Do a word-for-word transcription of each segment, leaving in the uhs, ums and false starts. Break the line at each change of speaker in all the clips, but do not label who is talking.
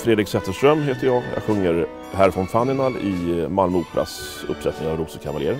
Fredrik Zetterström heter jag. Jag sjunger Herr von Faninal i Malmö Operas uppsättning av Rosekavalieren.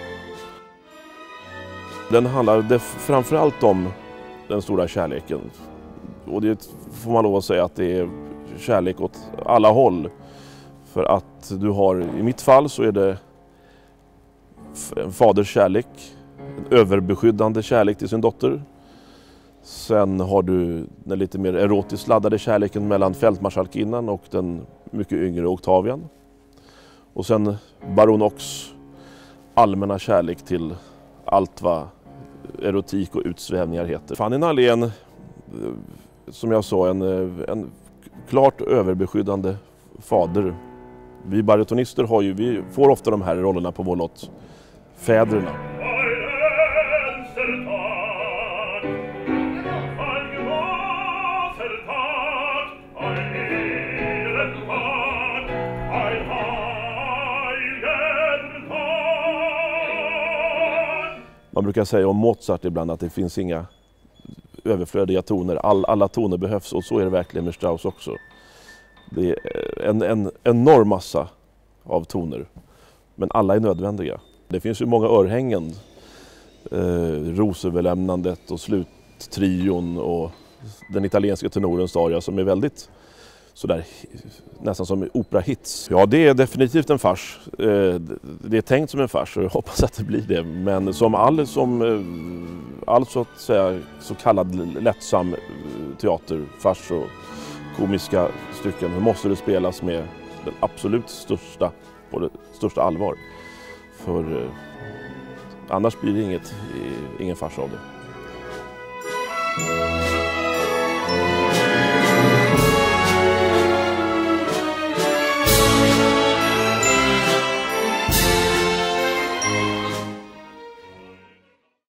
Den handlar framförallt om den stora kärleken. Och det får man lov att säga att det är kärlek åt alla håll. För att du har, i mitt fall så är det en faders kärlek, en överbeskyddande kärlek till sin dotter. Sen har du den lite mer erotiskt laddade kärleken mellan fältmarskalkinnan och den mycket yngre Octavian. Och sen baron Ox allmänna kärlek till allt vad erotik och utsvävningar heter. Faninal är en, som jag sa, en, en klart överbeskyddande fader. Vi barytonister har ju, vi får ofta de här rollerna på vår lott, fäderna. Man brukar säga om Mozart ibland att det finns inga överflödiga toner. All, alla toner behövs, och så är det verkligen med Strauss också. Det är en, en enorm massa av toner, men alla är nödvändiga. Det finns ju många örhängen, eh, Roseöverlämnandet och sluttrion och den italienska tenorens aria som är väldigt sådär, nästan som operahits. Ja, det är definitivt en fars. Det är tänkt som en fars, och jag hoppas att det blir det. Men som all, som all så att säga, så kallad lättsam teater, fars och komiska stycken, måste det spelas med den absolut största, på det största allvar. För annars blir det inget, ingen fars av det.